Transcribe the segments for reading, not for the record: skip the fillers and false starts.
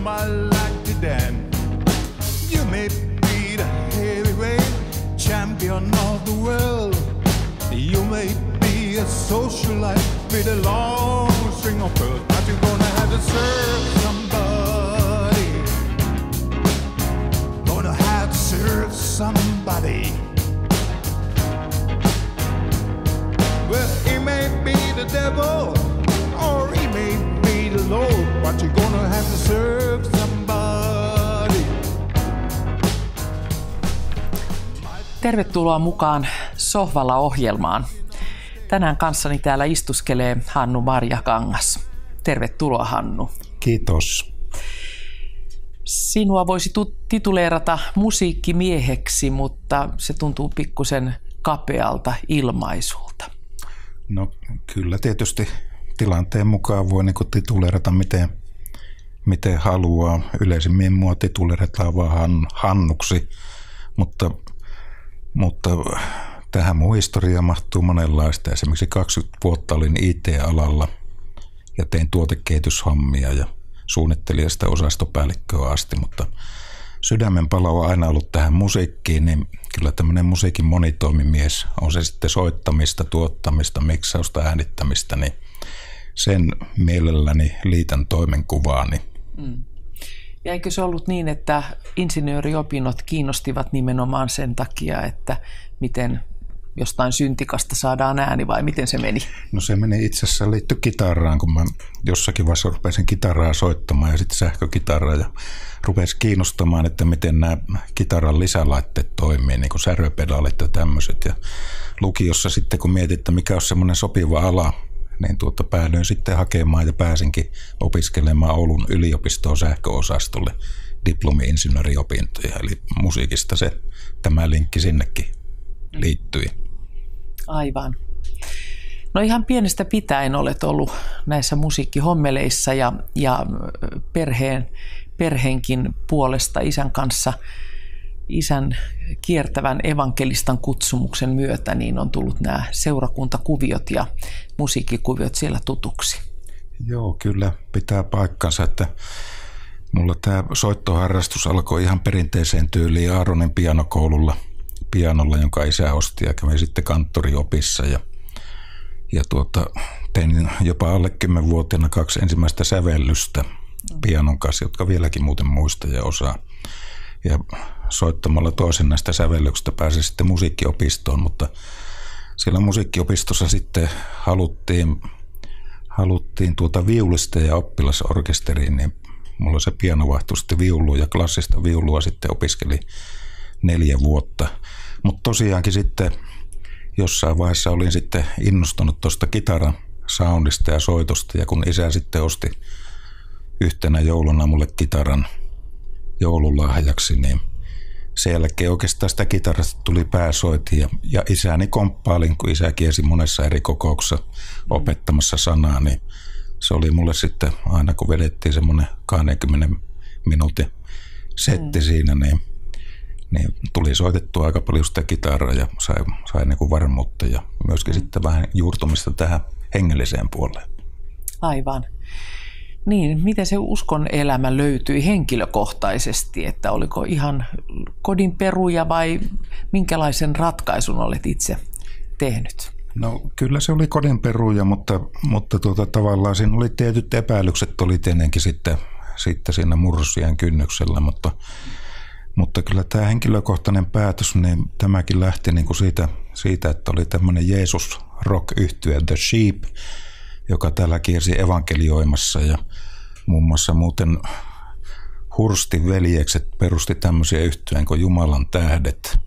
I like to dance. You may be the heavyweight champion of the world. You may be a socialite with a long string of pearls, but you're gonna have to serve somebody. Gonna have to serve somebody. Well, he may be the devil, or he may be the Lord, but you're gonna have to serve somebody. Tervetuloa mukaan Sohvalla-ohjelmaan. Tänään kanssani täällä istuskelee Hannu Marjakangas. Tervetuloa, Hannu. Kiitos. Sinua voisi tituleerata musiikkimieheksi, mutta se tuntuu pikkusen kapealta ilmaisulta. No kyllä tietysti tilanteen mukaan voi niinku tituleerata miten haluaa. Yleisimmin mua tituleerataan vaan Hannuksi, mutta tähän mun historiaan mahtuu monenlaista. Esimerkiksi 20 vuotta olin IT-alalla ja tein tuotekehityshommia ja suunnittelin sitä osastopäällikköä asti, mutta sydämenpalo on aina ollut tähän musiikkiin, niin kyllä tämmöinen musiikin monitoimimies, on se sitten soittamista, tuottamista, miksausta, äänittämistä, niin sen mielelläni liitän toimenkuvaani. Ja eikö se ollut niin, että insinööriopinnot kiinnostivat nimenomaan sen takia, että miten jostain syntikasta saadaan ääni vai miten se meni? No se meni itse asiassa liittyi kitaraan, kun mä jossakin vaiheessa rupesin kitaraa soittamaan ja sitten sähkökitaraa ja rupesi kiinnostamaan, että miten nämä kitaran lisälaitteet toimii, niin kuin säröpedaalit ja tämmöiset. Ja lukiossa sitten kun mietin, että mikä on semmoinen sopiva ala, niin päädyin sitten hakemaan ja pääsinkin opiskelemaan Oulun yliopistoon sähköosastolle diplomi-insinööriopintoja. Eli musiikista tämä linkki sinnekin liittyi. Aivan. No ihan pienestä pitäen olet ollut näissä musiikkihommeleissa ja perheenkin puolesta isän kanssa, isän kiertävän evankelistan kutsumuksen myötä, niin on tullut nämä seurakuntakuviot ja musiikkikuviot siellä tutuksi. Joo, kyllä pitää paikkansa, että mulla tämä soittoharrastus alkoi ihan perinteiseen tyyliin Aaronin pianolla, jonka isä osti ja kävi sitten kanttoriopissa ja tein jopa alle 10-vuotiaana 2 ensimmäistä sävellystä pianon kanssa, jotka vieläkin muuten muistaa ja osaa. Ja soittamalla toisen näistä sävellyksistä pääsin sitten musiikkiopistoon, mutta siellä musiikkiopistossa sitten haluttiin viulista ja oppilasorkesteriin, niin mulla se piano vaihtui sitten viuluun ja klassista viulua sitten opiskeli 4 vuotta. Mutta tosiaankin sitten jossain vaiheessa olin sitten innostunut tuosta kitaran soundista ja soitosta ja kun isä sitten osti yhtenä jouluna mulle kitaran joululahjaksi, niin sen jälkeen oikeastaan sitä kitarasta tuli pääsoiti ja isäni komppailin, kun isä kiesi monessa eri kokouksessa opettamassa sanaa, niin se oli mulle sitten aina kun vedettiin semmoinen 20 minuutin setti siinä, niin tuli soitettua aika paljon sitä kitaraa ja sai niin kuin varmuutta ja myöskin sitten vähän juurtumista tähän hengelliseen puoleen. Aivan. Niin, miten se uskon elämä löytyi henkilökohtaisesti, että oliko ihan kodin peruja vai minkälaisen ratkaisun olet itse tehnyt? No kyllä se oli kodin peruja, mutta tavallaan siinä oli tietyt epäilykset, oli tietenkin sitten siinä murrosiän kynnyksellä, mutta kyllä tämä henkilökohtainen päätös, niin tämäkin lähti niin kuin siitä, että oli tämmöinen Jeesus-rock-yhtye The Sheep, joka täällä kiersi evankelioimassa ja muun muassa muuten Hurstin veljekset perusti tämmöisiä yhtyeen kuin Jumalan tähdet.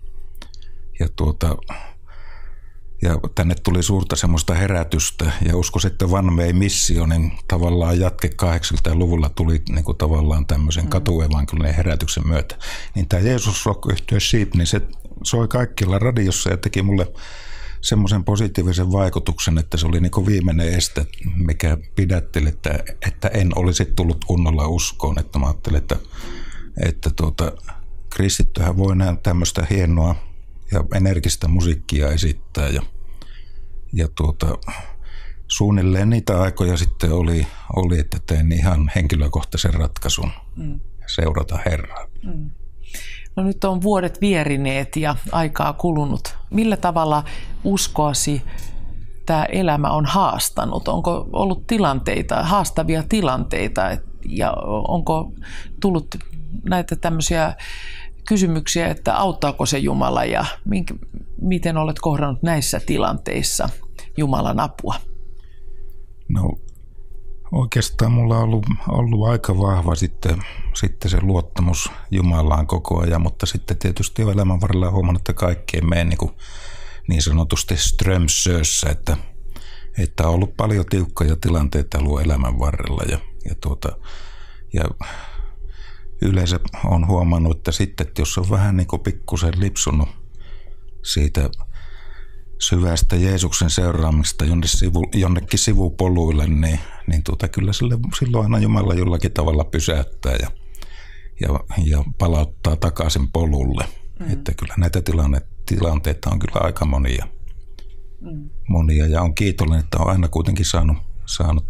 Ja tänne tuli suurta semmoista herätystä ja usko sitten One Way Missionin tavallaan jatke 80-luvulla tuli niin kuin tavallaan tämmöisen katuevankelinen herätyksen myötä. Niin tämä Jeesus Rock-yhtye Sheep, niin se soi kaikkialla radiossa ja teki mulle semmoisen positiivisen vaikutuksen, että se oli niin kuin viimeinen este, mikä pidätteli, että en olisi tullut kunnolla uskoon. Että mä ajattelin, että kristittyhän voi näin tämmöistä hienoa ja energistä musiikkia esittää ja suunnilleen niitä aikoja sitten oli, että tein ihan henkilökohtaisen ratkaisun seurata Herraa. No nyt on vuodet vierineet ja aikaa kulunut. Millä tavalla uskoasi tämä elämä on haastanut? Onko ollut haastavia tilanteita ja onko tullut näitä tämmöisiä kysymyksiä, että auttaako se Jumala ja miten olet kohdannut näissä tilanteissa Jumalan apua? No oikeastaan mulla on ollut aika vahva sitten se luottamus Jumalaan koko ajan, mutta sitten tietysti elämän varrella on huomannut, että kaikki ei mene niin sanotusti strömsössä, että on ollut paljon tiukkoja tilanteita ollut elämän varrella ja yleensä on huomannut, että sitten, että jos on vähän niin kuin pikkusen lipsunut siitä syvästä Jeesuksen seuraamista jonnekin sivupoluille, niin kyllä silloin aina Jumala jollakin tavalla pysäyttää ja palauttaa takaisin polulle. Että kyllä näitä tilanteita on kyllä aika monia ja on kiitollinen, että on aina kuitenkin saanut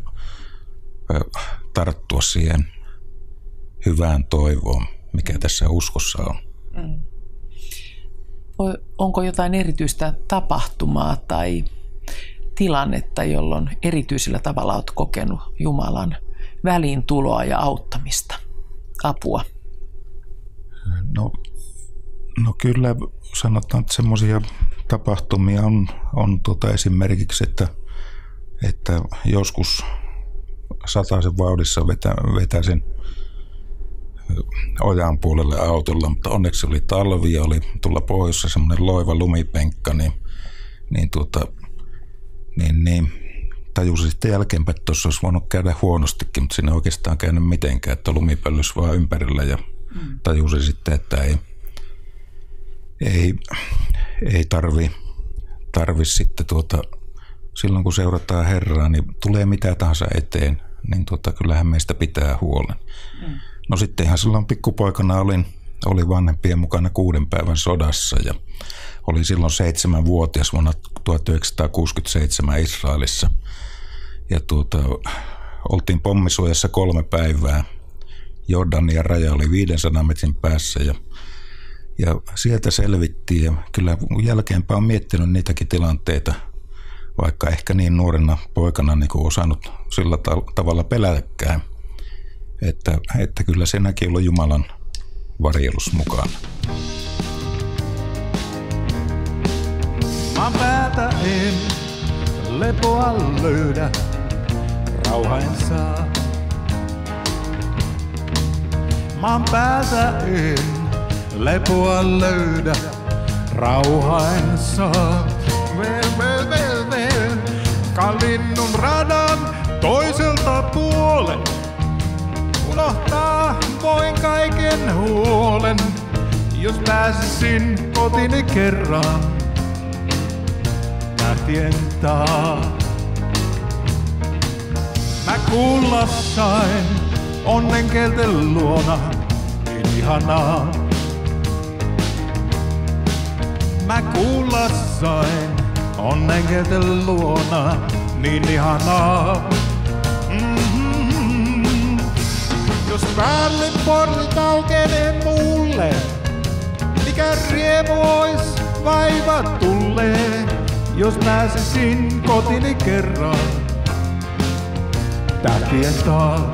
tarttua siihen hyvään toivoon, mikä tässä uskossa on. Onko jotain erityistä tapahtumaa tai tilannetta, jolloin erityisellä tavalla olet kokenut Jumalan väliintuloa ja auttamista, apua? No kyllä sanotaan, että semmoisia tapahtumia on esimerkiksi, että joskus sataisen vauhdissa vetäisin ojan puolelle autolla, mutta onneksi oli talvi ja oli tuolla pohjoissa semmoinen loiva lumipenkka, niin tajusin sitten jälkeenpäin, että tuossa olisi voinut käydä huonostikin, mutta siinä ei oikeastaan käynyt mitenkään, että lumipöllys vaan ympärillä ja tajusin sitten, että ei tarvi sitten silloin kun seurataan Herraa, niin tulee mitä tahansa eteen, niin kyllähän meistä pitää huolen. No sitten ihan silloin pikkupoikana oli vanhempien mukana 6 päivän sodassa ja oli silloin 7-vuotias vuonna 1967 Israelissa. Ja oltiin pommisuojassa 3 päivää. Jordanian raja oli 500 metrin päässä ja sieltä selvittiin. Ja kyllä jälkeenpäin on miettinyt niitäkin tilanteita, vaikka ehkä niin nuorena poikana niin kuin osannut sillä tavalla pelätäkään. Että kyllä senäkin on Jumalan varjelus mukana. Maan päätä en lepoa löydä, rauha en saa. Maan päätä en lepoa löydä, rauha en saa. Kalinnun radan toiselta puolen. Unohtaa voin kaiken huolen, jos pääsisin kotini kerran tähtien taa. Mä kuulla sain onnenkelten luona, niin ihanaa. Mä kuulla sain onnenkelten luona, niin ihanaa. Jos päälle portit aukenee mulle, mikä riemu ois vaivat tullee, jos pääsisin kotini kerran tähtien taa.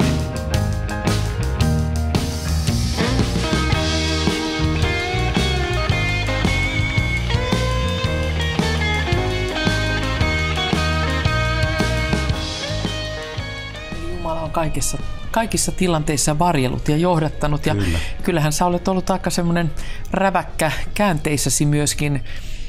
Jumala on kaikissa tilanteissa varjellut ja johdattanut. Ja kyllähän sä olet ollut aika semmoinen räväkkä käänteissäsi myöskin.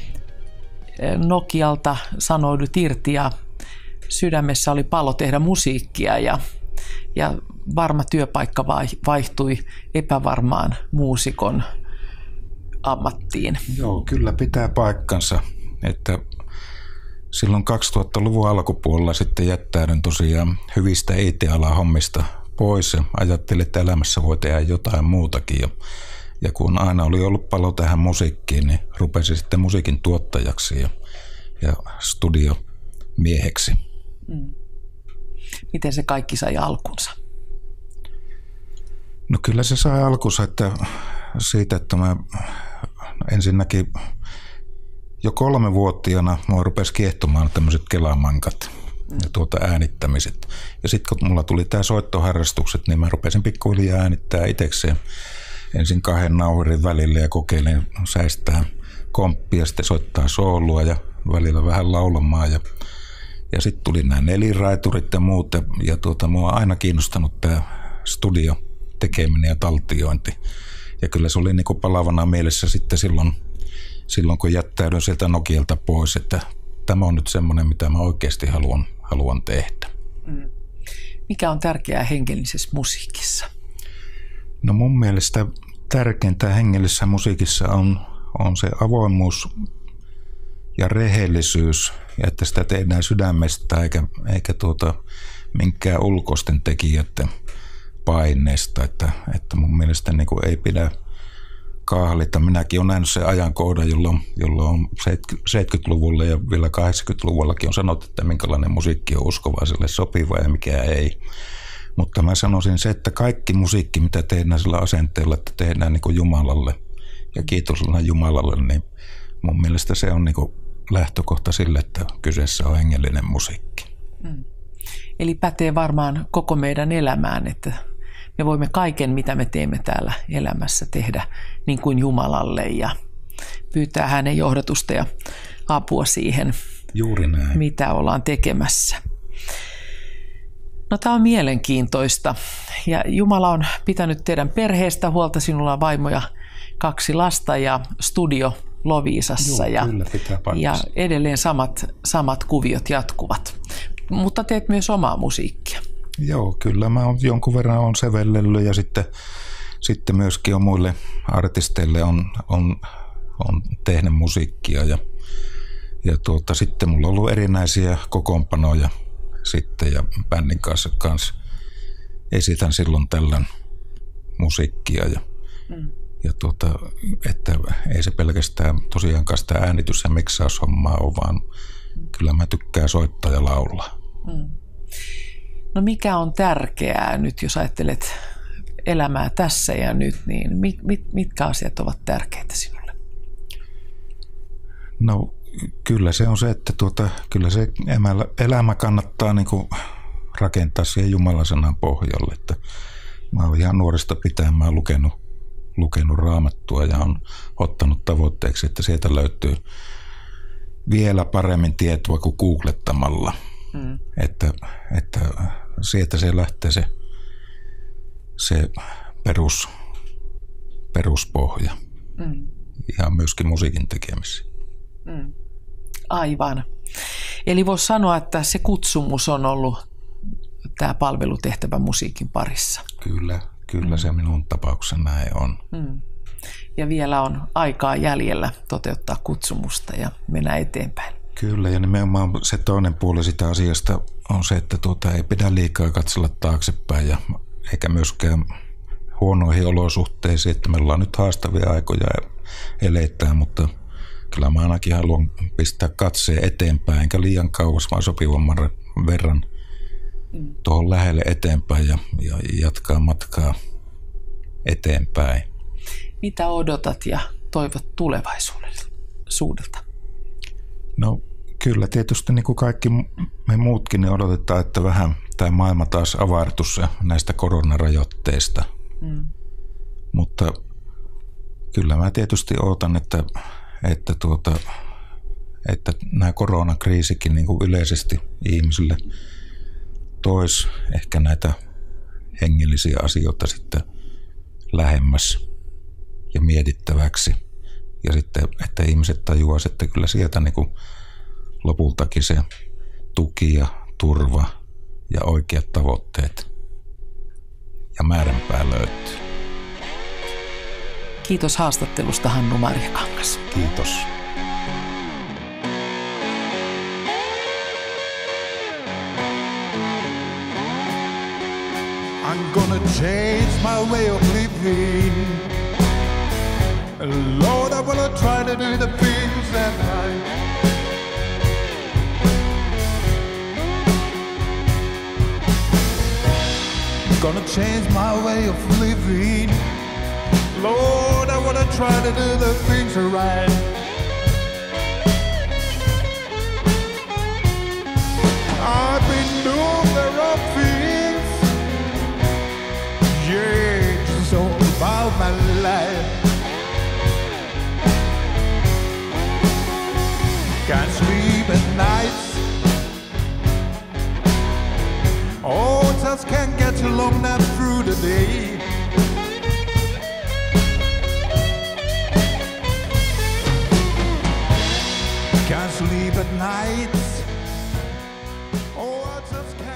Nokialta sanoudut irti ja sydämessä oli palo tehdä musiikkia ja varma työpaikka vaihtui epävarmaan muusikon ammattiin. Joo, kyllä pitää paikkansa, että silloin 2000-luvun alkupuolella sitten jättäydyn tosiaan hyvistä IT-alan hommista pois ja ajattelin, että elämässä voi tehdä jotain muutakin. Ja kun aina oli ollut palo tähän musiikkiin, niin rupesin sitten musiikin tuottajaksi ja studiomieheksi. Miten se kaikki sai alkunsa? No kyllä se sai alkunsa siitä, että mä ensinnäkin jo 3-vuotiaana mua rupesi kiehtomaan tämmöiset kelamankat ja äänittämiset. Ja sitten kun mulla tuli tää soittoharrastukset, niin mä rupesin pikkuhiljaa äänittää itsekseen ensin 2 nauhurin välillä ja kokeilin säistää komppia, sitten soittaa soolua ja välillä vähän laulamaan. Ja sitten tuli nämä neliraiturit ja muut. Ja mua on aina kiinnostanut tämä studio tekeminen ja taltiointi. Ja kyllä se oli niinku palavana mielessä sitten silloin, kun jättäydyin sieltä Nokialta pois, että tämä on nyt semmoinen, mitä mä oikeasti haluan tehdä. Mikä on tärkeää hengellisessä musiikissa? No mun mielestä tärkeintä hengellisessä musiikissa on se avoimuus ja rehellisyys, ja että sitä tehdään sydämestä eikä minkään ulkoisten tekijöiden paineesta. Että mun mielestä niin kuin ei pidä kahlita. Minäkin olen nähnyt sen ajankohdan, jolloin on 70-luvulla ja vielä 80-luvullakin on sanottu, että minkälainen musiikki on uskovaiselle sopiva ja mikä ei. Mutta mä sanoisin se, että kaikki musiikki, mitä tehdään sillä asenteella, että tehdään niin kuin Jumalalle ja kiitosana Jumalalle, niin mun mielestä se on niin kuin lähtökohta sille, että kyseessä on hengellinen musiikki. Eli pätee varmaan koko meidän elämään, että me voimme kaiken, mitä me teemme täällä elämässä, tehdä niin kuin Jumalalle ja pyytää hänen johdatusta ja apua siihen, juuri näin, mitä ollaan tekemässä. No, tämä on mielenkiintoista ja Jumala on pitänyt teidän perheestä huolta. Sinulla on vaimo ja 2 lasta ja studio Loviisassa. Joo, kyllä, pitää ja edelleen samat kuviot jatkuvat. Mutta teet myös omaa musiikkia. Joo, kyllä mä jonkun verran on sävellellyt ja sitten myöskin on muille artisteille on tehnyt musiikkia ja sitten mulla on ollut erinäisiä kokoonpanoja sitten ja bändin kanssa esitän silloin tällöin musiikkia ja että ei se pelkästään tosiaankaan sitä äänitys- ja miksaushommaa ole, vaan kyllä mä tykkään soittaa ja laulaa. No, mikä on tärkeää nyt, jos ajattelet elämää tässä ja nyt, niin mitkä asiat ovat tärkeitä sinulle? No, kyllä se on se, että kyllä se elämä kannattaa niin kuin rakentaa siihen Jumalan sanan pohjalle. Että mä oon ihan nuoresta pitäen, mä oon lukenut Raamattua ja on ottanut tavoitteeksi, että sieltä löytyy vielä paremmin tietoa kuin googlettamalla. Että sieltä se lähtee se peruspohja ja myöskin musiikin tekemisessä. Aivan. Eli voisi sanoa, että se kutsumus on ollut tämä palvelutehtävä musiikin parissa. Kyllä se minun tapauksessa näin on. Ja vielä on aikaa jäljellä toteuttaa kutsumusta ja mennä eteenpäin. Kyllä, ja nimenomaan se toinen puoli sitä asiasta on se, että ei pidä liikaa katsella taaksepäin ja eikä myöskään huonoihin olosuhteisiin, että meillä on nyt haastavia aikoja eletään, mutta kyllä mä ainakin haluan pistää katseen eteenpäin, enkä liian kauas, vaan sopivamman verran tuohon lähelle eteenpäin ja jatkaa matkaa eteenpäin. Mitä odotat ja toivot tulevaisuudelta? No kyllä tietysti niin kuin kaikki me muutkin niin odotetaan, että vähän tämä maailma taas avartus näistä koronarajoitteista. Mutta kyllä mä tietysti odotan, että nämä koronakriisikin niin kuin yleisesti ihmisille toisi ehkä näitä hengellisiä asioita sitten lähemmäs ja mietittäväksi. Ja sitten, että ihmiset tajuaisivat, että kyllä sieltä niin kuin lopultakin se tuki ja turva ja oikeat tavoitteet ja määränpää löytyy. Kiitos haastattelusta, Hannu-Maria Kangas. Kiitos. I'm gonna change my way of living. Lord, I wanna try to do the things that gonna change my way of living. Lord, I wanna try to do the things right. I've been doing the wrong things. Yeah, it's all about my life. Can't sleep at night. Oh, just can't get along now through the day. Can't sleep at night. Oh, I just can't.